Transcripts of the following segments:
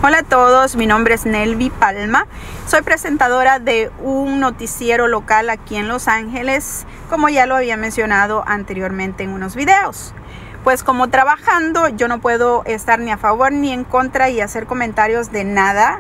Hola a todos, mi nombre es Nelvi Palma, soy presentadora de un noticiero local aquí en Los Ángeles, como ya lo había mencionado anteriormente en unos videos. Pues como trabajando yo no puedo estar ni a favor ni en contra y hacer comentarios de nada.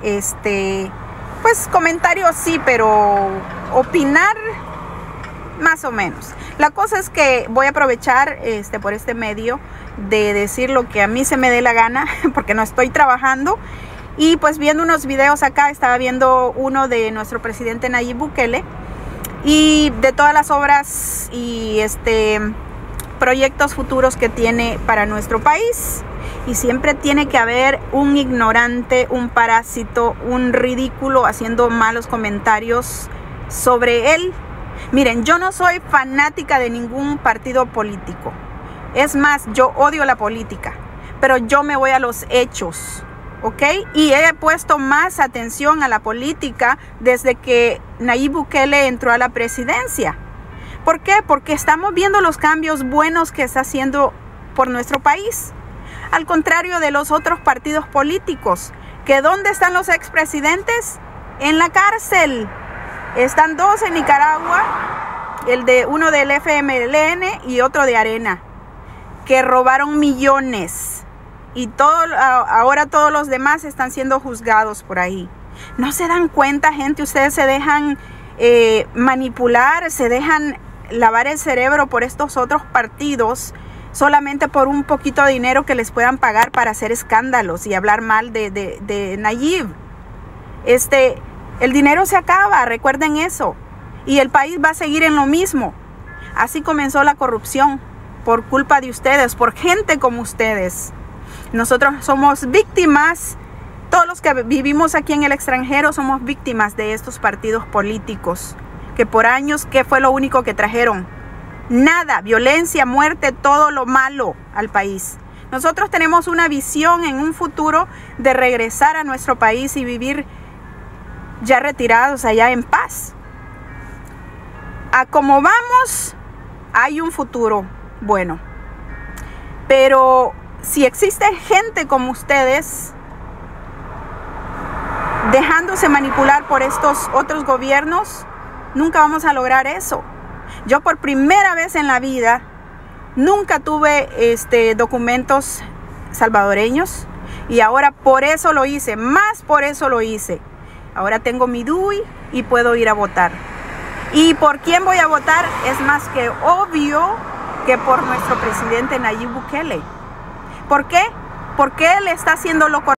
Pues comentarios sí, pero opinar más o menos. La cosa es que voy a aprovechar por este medio de decir lo que a mí se me dé la gana, porque no estoy trabajando. Y pues viendo unos videos acá, estaba viendo uno de nuestro presidente Nayib Bukele y de todas las obras y proyectos futuros que tiene para nuestro país. Y siempre tiene que haber un ignorante, un parásito, un ridículo haciendo malos comentarios sobre él. Miren, yo no soy fanática de ningún partido político. Es más, yo odio la política, pero yo me voy a los hechos, ¿ok? Y he puesto más atención a la política desde que Nayib Bukele entró a la presidencia. ¿Por qué? Porque estamos viendo los cambios buenos que está haciendo por nuestro país. Al contrario de los otros partidos políticos, que ¿dónde están los expresidentes? En la cárcel. Están dos en Nicaragua, uno del FMLN y otro de Arena, que robaron millones. Y ahora todos los demás están siendo juzgados por ahí. ¿No se dan cuenta, gente? Ustedes se dejan manipular, se dejan lavar el cerebro por estos otros partidos solamente por un poquito de dinero que les puedan pagar para hacer escándalos y hablar mal de Nayib. El dinero se acaba, recuerden eso. Y el país va a seguir en lo mismo. Así comenzó la corrupción, por culpa de ustedes, por gente como ustedes. Nosotros somos víctimas, todos los que vivimos aquí en el extranjero somos víctimas de estos partidos políticos, que por años, ¿qué fue lo único que trajeron? Nada, violencia, muerte, todo lo malo al país. Nosotros tenemos una visión en un futuro de regresar a nuestro país y vivir ya retirados allá en paz. A como vamos, hay un futuro bueno. Pero si existe gente como ustedes dejándose manipular por estos otros gobiernos, nunca vamos a lograr eso. Yo por primera vez en la vida nunca tuve documentos salvadoreños y ahora por eso lo hice, más por eso lo hice. Ahora tengo mi DUI y puedo ir a votar. ¿Y por quién voy a votar? Es más que obvio que por nuestro presidente Nayib Bukele. ¿Por qué? Porque él está haciendo lo correcto.